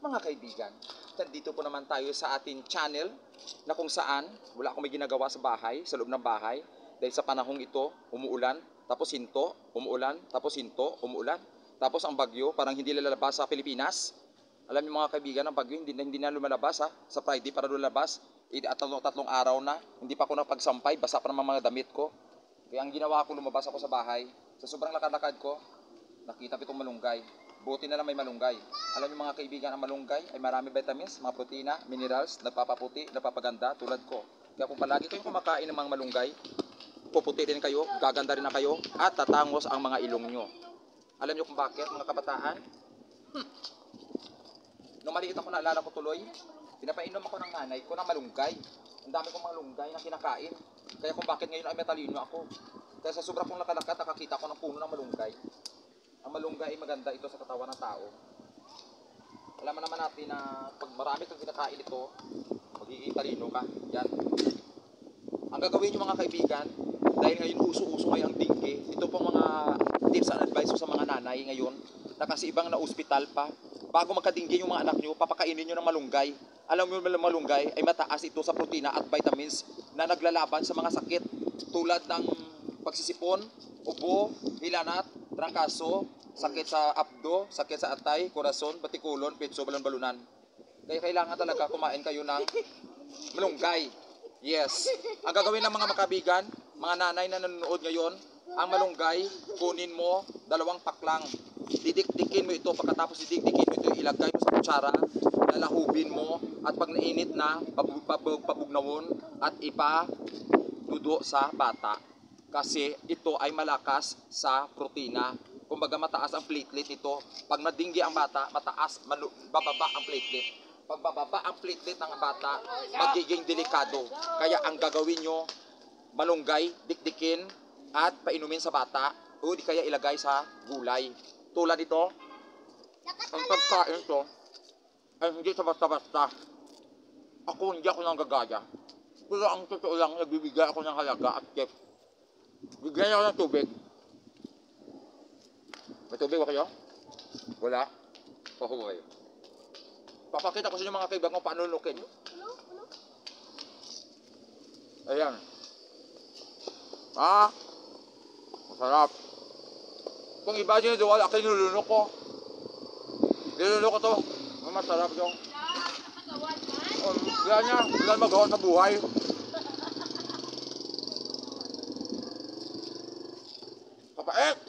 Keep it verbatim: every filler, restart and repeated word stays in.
Mga kaibigan, nandito po naman tayo sa ating channel na kung saan wala akong may ginagawa sa bahay, sa loob ng bahay. Dahil sa panahong ito, umuulan, tapos hinto, umuulan, tapos hinto, umuulan. Tapos ang bagyo, parang hindi lalabas sa Pilipinas. Alam niyo mga kaibigan, ang bagyo hindi, hindi na lumalabas ha. Sa Friday para lumabas, at tatlong, tatlong araw na, hindi pa ako napagsampay, basa pa naman mga damit ko. Kaya ang ginawa ko, lumabas ako sa bahay. Sa sobrang lakad-lakad ko, nakita ko itong malunggay. Buti na lang may malunggay. Alam niyo mga kaibigan, ang malunggay ay marami vitamins, mga protina, minerals, nagpapaputi, nagpapaganda tulad ko. Kaya kung palagi kayong kumakain ng mga malunggay, puputi rin kayo, gaganda rin na kayo, at tatangos ang mga ilong nyo. Alam niyo kung bakit mga kabataan? Hmm. Nung maliit ako, naalala ko tuloy, pinapainom ako ng nanay ko ng malunggay. Ang dami kong malunggay na kinakain. Kaya kung bakit ngayon ay metalino ako. Kaya sa sobra kong lakad-lakad, nakakita ko ng puno ng malunggay. Ang malunggay ay maganda ito sa katawan ng tao. Alam naman natin na pag marami kang kinakain ito, magiging talino ka. Yan. Ang gagawin nyo mga kaibigan, dahil ngayon uso-uso ngayon ang dengue, ito pong mga tips and advice sa mga nanay ngayon, na kasi ibang na-hospital pa, bago magka-dengue yung mga anak nyo, papakainin nyo ng malunggay. Alam mo yung malunggay ay mataas ito sa protina at vitamins na naglalaban sa mga sakit tulad ng pagsisipon, ubo, hilanat, trangkaso, sakit sa abdo, sakit sa atay, korason, batikulon, petso, balon-balunan. Kaya kailangan talaga kumain kayo ng malunggay. Yes. Ang gagawin ng mga makabigan, mga nanay na nanonood ngayon, ang malunggay, kunin mo dalawang paklang. Didikdikin mo ito, pagkatapos didikdikin mo ito, ilagay mo sa kutsara, lalahubin mo, at pag nainit na, pabugnawon, at ipa-dudo sa bata. Kasi ito ay malakas sa protina. Kumbaga mataas ang platelet nito. Pag nadinggi ang bata, mataas, malu, bababa ang platelet. Pag bababa ang platelet ng bata, magiging delikado. Kaya ang gagawin nyo, malunggay, dikdikin, at painumin sa bata, o di kaya ilagay sa gulay. Tulad ito, ang pagkain ito, ay hindi sa basta-basta. Ako hindi ako nang gagaya. Pero ang totoo lang, nagbibigay ako ng halaga at tip. Bigyan ako ng tubig. May tubig ba kayo? Wala? Pahuway. Papakita ko sa inyo mga kaibigan kung paano lunukin. Ayan. Ah, masarap. Kung iba dyan doon, akin nilunok ko. Nilunok ko to. Masarap yung. Wala niya, wala magawa sa buhay. Kapait!